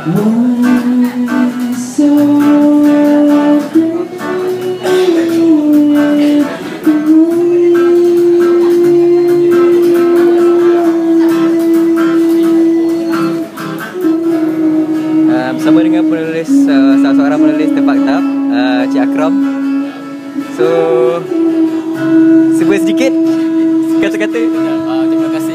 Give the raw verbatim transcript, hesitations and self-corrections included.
Bersama dengan penulis, uh, salah seorang penulis tempah kitab, uh, Cik Akram. So, sebuah sedikit kata-kata. Uh, terima kasih